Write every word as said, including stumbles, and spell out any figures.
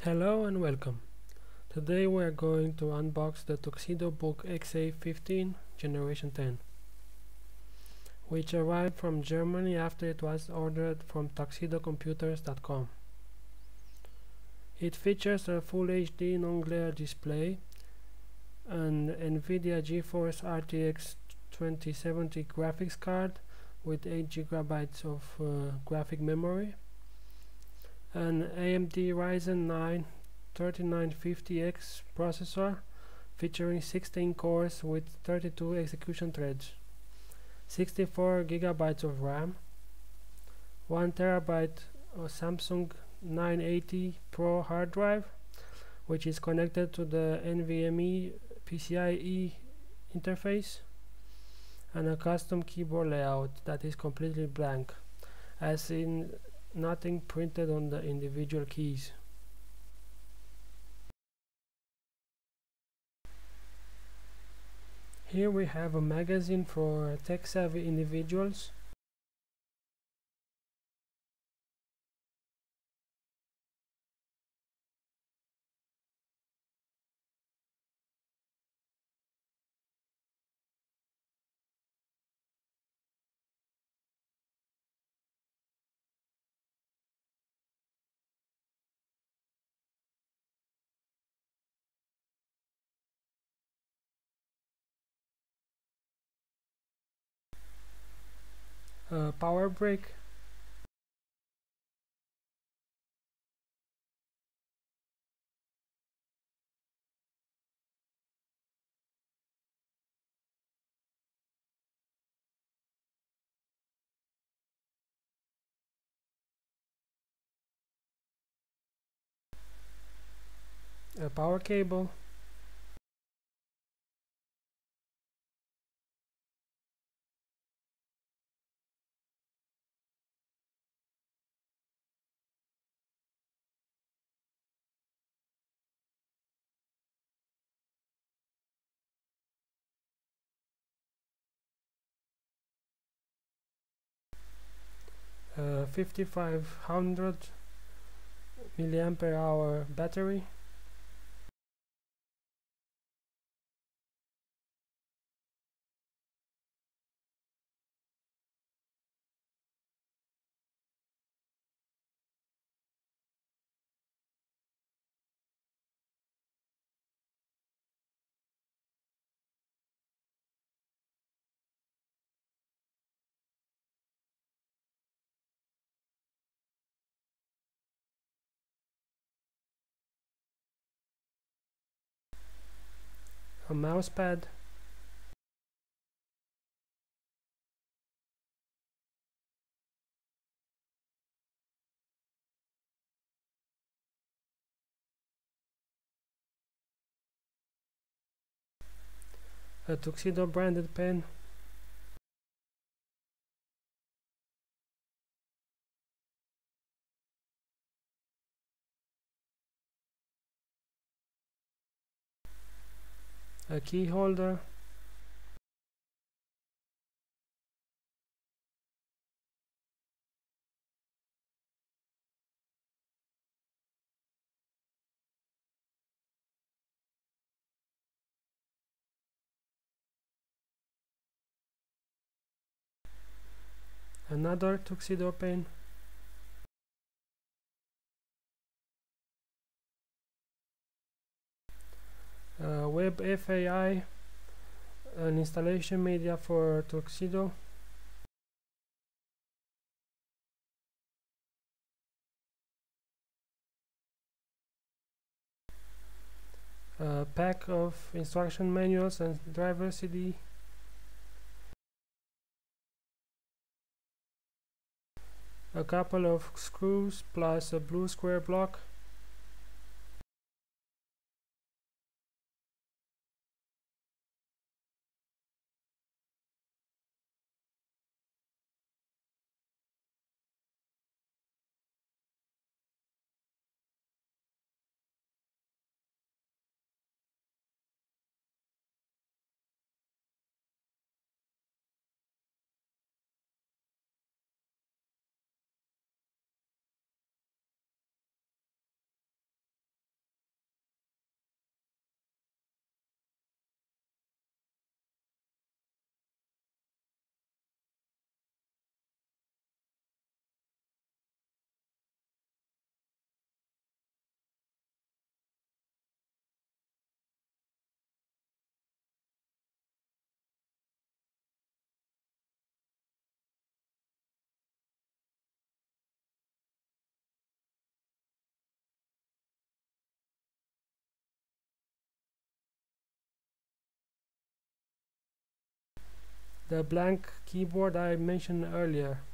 Hello and welcome. Today we are going to unbox the Tuxedo Book X A fifteen Generation ten, which arrived from Germany after it was ordered from tuxedo computers dot com. It features a Full H D non-glare display, an NVIDIA GeForce R T X twenty seventy graphics card with eight gigabytes of uh, graphic memory, an A M D Ryzen nine thirty-nine fifty X processor featuring sixteen cores with thirty-two execution threads, sixty-four gigabytes of RAM, one terabyte of Samsung nine eighty Pro hard drive, which is connected to the NVMe PCIe interface, and a custom keyboard layout that is completely blank, as in nothing printed on the individual keys. Here we have a magazine for tech-savvy individuals. A power brick, a power cable, a fifty-five hundred milliampere hour battery, a mouse pad, a Tuxedo branded pen, a key holder, another Tuxedo pen, uh, Web F A I, an installation media for Tuxedo, a pack of instruction manuals and driver C D, a couple of screws plus a blue square block, the blank keyboard I mentioned earlier.